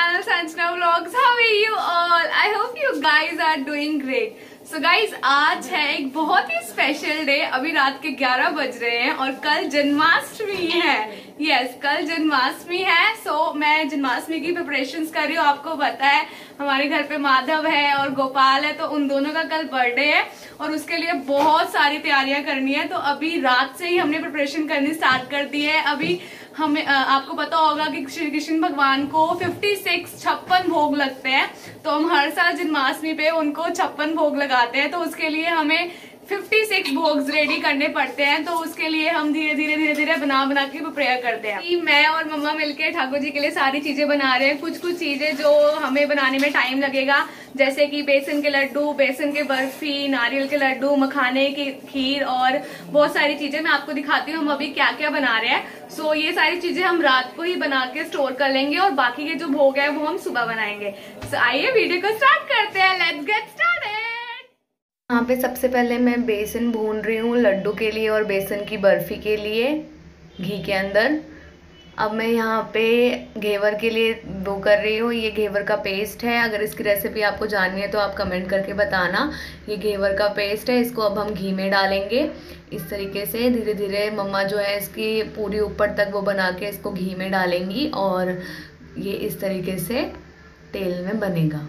channel Sanjana Vlogs. How are you all? I hope you guys are doing great. So guys, आज है एक बहुत ही special day. अभी रात के 11 बज रहे हैं और कल जन्माष्टमी है। यस, कल जन्माष्टमी है। सो मैं जन्माष्टमी की प्रिपरेशंस कर रही हूँ। आपको पता है हमारे घर पे माधव है और गोपाल है, तो उन दोनों का कल बर्थडे है और उसके लिए बहुत सारी तैयारियां करनी है। तो अभी रात से ही हमने प्रिपरेशन करनी स्टार्ट कर दी है। अभी हमें आपको पता होगा कि श्री कृष्ण भगवान को 56 भोग लगते हैं, तो हम हर साल जन्माष्टमी पे उनको 56 भोग लगाते हैं। तो उसके लिए हमें 56 भोग रेडी करने पड़ते हैं। तो उसके लिए हम धीरे धीरे बना के प्रिपेयर करते हैं। मैं और मम्मा मिलके ठाकुर जी के लिए सारी चीजें बना रहे हैं। कुछ चीजें जो हमें बनाने में टाइम लगेगा, जैसे कि बेसन के लड्डू, बेसन के बर्फी, नारियल के लड्डू, मखाने की खीर और बहुत सारी चीजें मैं आपको दिखाती हूँ हम अभी क्या क्या बना रहे हैं। सो ये सारी चीजें हम रात को ही बना के स्टोर कर लेंगे और बाकी के जो भोग है वो हम सुबह बनाएंगे। सो आइए वीडियो को स्टार्ट करते हैं। Let's get started. यहाँ पे सबसे पहले मैं बेसन भून रही हूँ लड्डू के लिए और बेसन की बर्फी के लिए घी के अंदर। अब मैं यहाँ पे घेवर के लिए वो कर रही हूँ। ये घेवर का पेस्ट है। अगर इसकी रेसिपी आपको जाननी है तो आप कमेंट करके बताना। ये घेवर का पेस्ट है, इसको अब हम घी में डालेंगे। इस तरीके से धीरे धीरे मम्मा जो है इसकी पूरी ऊपर तक वो बना के इसको घी में डालेंगी और ये इस तरीके से तेल में बनेगा।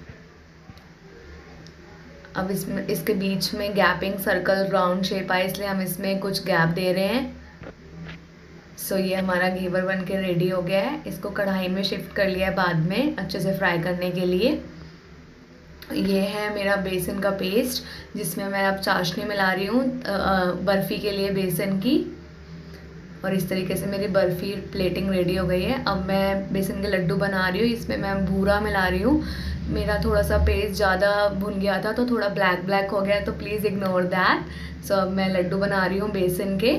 अब इसमें इसके बीच में गैपिंग सर्कल राउंड शेप आए, इसलिए हम इसमें कुछ गैप दे रहे हैं। सो ये हमारा घेवर बन के रेडी हो गया है। इसको कढ़ाई में शिफ्ट कर लिया है बाद में अच्छे से फ्राई करने के लिए। ये है मेरा बेसन का पेस्ट, जिसमें मैं अब चाशनी मिला रही हूँ बर्फ़ी के लिए बेसन की। और इस तरीके से मेरी बर्फ़ी प्लेटिंग रेडी हो गई है। अब मैं बेसन के लड्डू बना रही हूँ। इसमें मैं बूरा मिला रही हूँ। मेरा थोड़ा सा पेस्ट ज़्यादा भुन गया था तो थोड़ा ब्लैक हो गया, तो प्लीज़ इग्नोर दैट। सो अब मैं लड्डू बना रही हूँ बेसन के।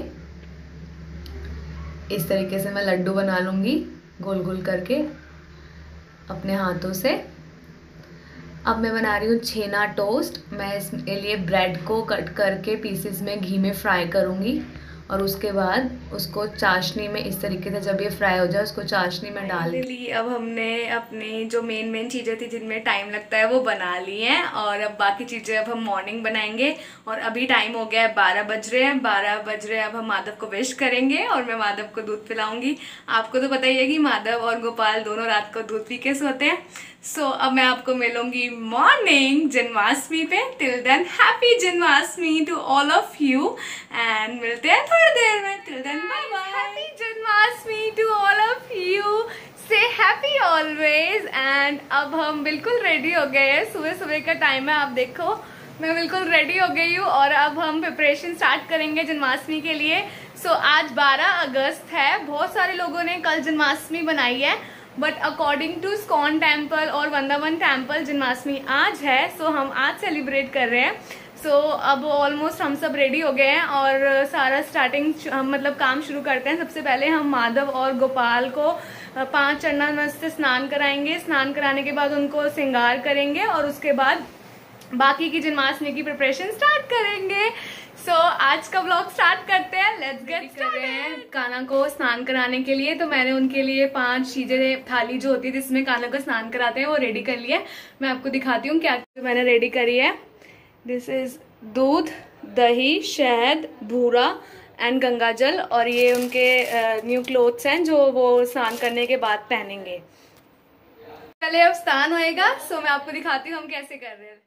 इस तरीके से मैं लड्डू बना लूँगी गोल गोल करके अपने हाथों से। अब मैं बना रही हूँ छेना टोस्ट। मैं इसके लिए ब्रेड को कट करके पीसेस में घी में फ्राई करूँगी और उसके बाद उसको चाशनी में इस तरीके से जब ये फ्राई हो जाए उसको चाशनी में डाल ली। अब हमने अपनी जो मेन चीज़ें थी जिनमें टाइम लगता है वो बना ली हैं और अब बाकी चीज़ें अब हम मॉर्निंग बनाएंगे। और अभी टाइम हो गया है 12 बज रहे हैं। 12 बज रहे हैं। अब हम माधव को विश करेंगे और मैं माधव को दूध पिलाऊंगी। आपको तो पता ही है कि माधव और गोपाल दोनों रात को दूध पी के सोते हैं। सो अब मैं आपको मिलूंगी मॉर्निंग जन्माष्टमी पे। Till then happy Janmashtami to all of you and मिलते हैं थोड़ी देर में। Till then bye bye. Happy Janmashtami to all of you. से हैप्पी ऑलवेज। एंड अब हम बिल्कुल रेडी हो गए हैं। सुबह का टाइम है, आप देखो मैं बिल्कुल रेडी हो गई हूँ और अब हम प्रिपरेशन स्टार्ट करेंगे जन्माष्टमी के लिए। सो आज 12 अगस्त है। बहुत सारे लोगों ने कल जन्माष्टमी बनाई है, but according to ISKCON temple और वृंदावन टेम्पल जन्माष्टमी आज है। सो हम आज सेलिब्रेट कर रहे हैं। सो अब ऑलमोस्ट हम सब रेडी हो गए हैं और सारा स्टार्टिंग मतलब काम शुरू करते हैं। सबसे पहले हम माधव और गोपाल को 5 चरणों से स्नान कराएंगे। स्नान कराने के बाद उनको श्रृंगार करेंगे और उसके बाद बाकी की जन्माष्टमी की प्रिपरेशन स्टार्ट करेंगे। सो आज का व्लॉग स्टार्ट करते हैं। Let's get started. कान्हा को स्नान कराने के लिए तो मैंने उनके लिए 5 चीजें, थाली जो होती है जिसमें कान्हा को स्नान कराते हैं, वो रेडी कर लिया है। मैं आपको दिखाती हूँ क्या मैंने रेडी करी है। दिस इज दूध, दही, शहद, भूरा एंड गंगाजल। और ये उनके न्यू क्लोथ्स हैं जो वो स्नान करने के बाद पहनेंगे। पहले अब स्नान होएगा। सो मैं आपको दिखाती हूँ हम कैसे कर रहे हैं।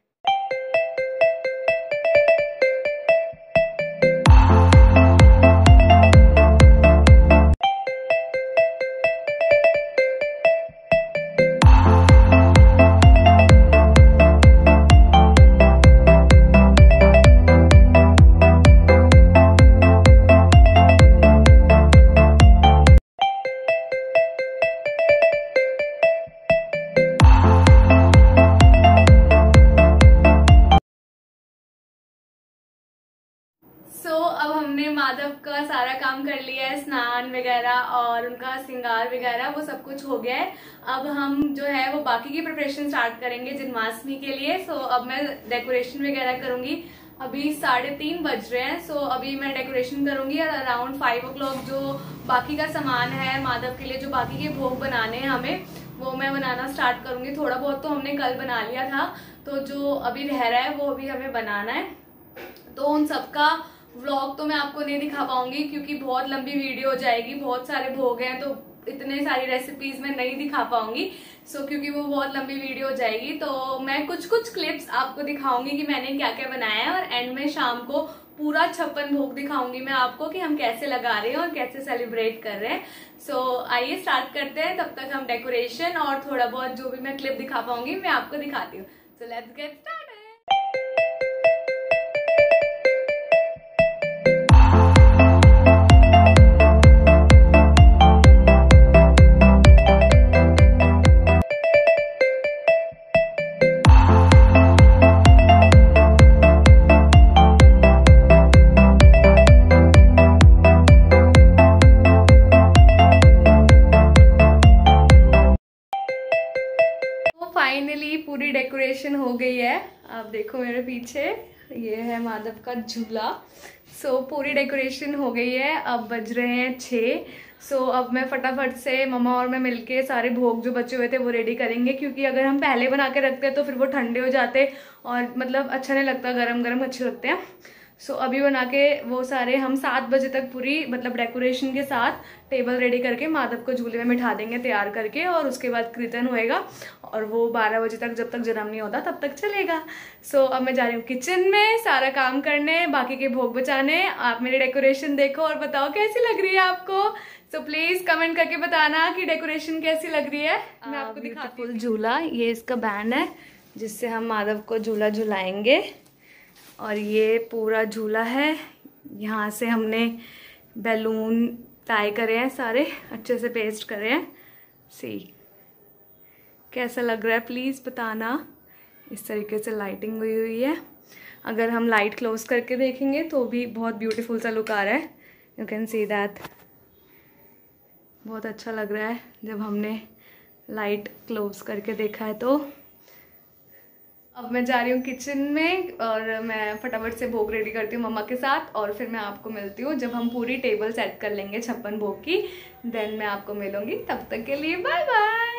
अब हमने माधव का सारा काम कर लिया है, स्नान वगैरह और उनका श्रृंगार वगैरह वो सब कुछ हो गया है। अब हम जो है वो बाकी की प्रिपरेशन स्टार्ट करेंगे जन्माष्टमी के लिए। सो अब मैं डेकोरेशन वगैरह करूंगी। अभी 3:30 बज रहे हैं। सो अभी मैं डेकोरेशन करूंगी और अराउंड 5 o'clock जो बाकी का सामान है माधव के लिए, जो बाकी के भोग बनाने हैं हमें, वो मैं बनाना स्टार्ट करूँगी। थोड़ा बहुत तो हमने कल बना लिया था, तो जो अभी रह रहा है वो अभी हमें बनाना है। तो उन सबका व्लॉग तो मैं आपको नहीं दिखा पाऊंगी क्योंकि बहुत लंबी वीडियो हो जाएगी, बहुत सारे भोग हैं तो इतने सारी रेसिपीज मैं नहीं दिखा पाऊंगी। क्योंकि वो बहुत लंबी वीडियो हो जाएगी, तो मैं कुछ कुछ क्लिप्स आपको दिखाऊंगी कि मैंने क्या क्या बनाया है, और एंड में शाम को पूरा 56 भोग दिखाऊंगी मैं आपको कि हम कैसे लगा रहे हैं और कैसे सेलिब्रेट कर रहे हैं। आइए स्टार्ट करते हैं। तब तक हम डेकोरेशन और थोड़ा बहुत जो भी मैं क्लिप दिखा पाऊंगी मैं आपको दिखाती हूँ। So let's get started. Finally पूरी डेकोरेशन हो गई है। आप देखो मेरे पीछे, ये है माधव का झूला। पूरी डेकोरेशन हो गई है। अब बज रहे हैं 6। अब मैं फटाफट से मम्मा और मैं मिलके सारे भोग जो बचे हुए थे वो रेडी करेंगे, क्योंकि अगर हम पहले बना के रखते हैं तो फिर वो ठंडे हो जाते और मतलब अच्छा नहीं लगता, गरम गरम अच्छे लगते हैं। अभी बना के वो सारे हम 7 बजे तक पूरी मतलब डेकोरेशन के साथ टेबल रेडी करके माधव को झूले में बिठा देंगे तैयार करके, और उसके बाद कीर्तन होएगा और वो 12 बजे तक, जब तक जन्म नहीं होता तब तक चलेगा। अब मैं जा रही हूँ किचन में सारा काम करने, बाकी के भोग बचाने। आप मेरी डेकोरेशन देखो और बताओ कैसी लग रही है आपको। प्लीज कमेंट करके बताना कि डेकोरेशन कैसी लग रही है। मैं आपको दिखाती हूँ झूला। ये इसका बैंड है जिससे हम माधव को झूला झुलाएंगे, और ये पूरा झूला है। यहाँ से हमने बैलून टाई करे हैं, सारे अच्छे से पेस्ट करे हैं। कैसा लग रहा है प्लीज़ बताना। इस तरीके से लाइटिंग हुई हुई है। अगर हम लाइट क्लोज करके देखेंगे तो भी बहुत ब्यूटीफुल सा लुक आ रहा है। You can see that. बहुत अच्छा लग रहा है जब हमने लाइट क्लोज करके देखा है। तो अब मैं जा रही हूँ किचन में और मैं फटाफट से भोग रेडी करती हूँ मम्मा के साथ, और फिर मैं आपको मिलती हूँ जब हम पूरी टेबल सेट कर लेंगे 56 भोग की। देन मैं आपको मिलूंगी। तब तक के लिए बाय बाय।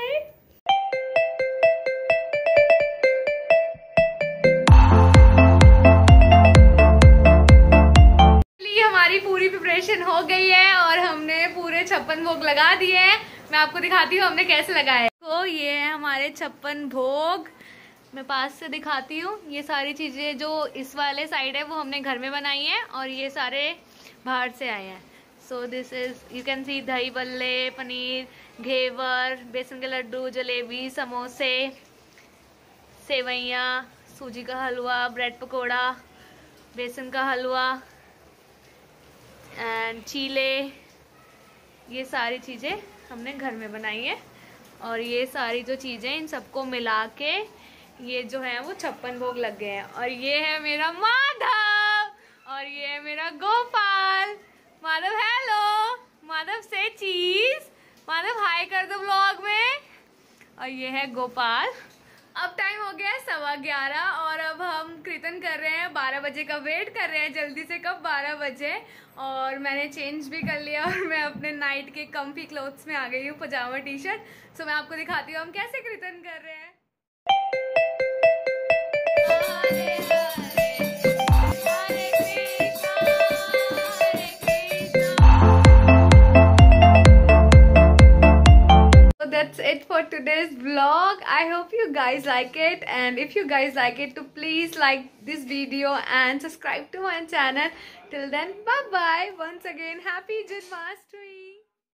हमारी पूरी प्रिपरेशन हो गई है और हमने पूरे 56 भोग लगा दिए हैं। मैं आपको दिखाती हूँ हमने कैसे लगाए। तो ये है हमारे 56 भोग। मैं पास से दिखाती हूँ। ये सारी चीज़ें जो इस वाले साइड है वो हमने घर में बनाई हैं, और ये सारे बाहर से आए हैं। This is, you can see, dahi bhalle, paneer, घेवर, बेसन के लड्डू, जलेबी, समोसे, सेवैयाँ, सूजी का हलवा, ब्रेड पकोड़ा, बेसन का हलवा एंड चीले। ये सारी चीज़ें हमने घर में बनाई है, और ये सारी जो चीज़ें इन सबको मिला के ये जो है वो 56 भोग लग गए हैं। और ये है मेरा माधव, और ये है मेरा गोपाल। माधव हेलो, माधव से चीज, माधव हाय कर दो व्लॉग में। और ये है गोपाल। अब टाइम हो गया है 11:15 और अब हम कीर्तन कर रहे हैं। 12 बजे का वेट कर रहे हैं जल्दी से, कब 12 बजे। और मैंने चेंज भी कर लिया और मैं अपने नाइट के कम्फी क्लोथ्स में आ गई हूँ, पजामा टी शर्ट। मैं आपको दिखाती हूँ हम कैसे कीर्तन कर रहे हैं। That's it for today's vlog. I hope you guys like it, and if you guys like it, to please like this video and subscribe to my channel. Till then, bye bye. Once again, happy Janmashtami.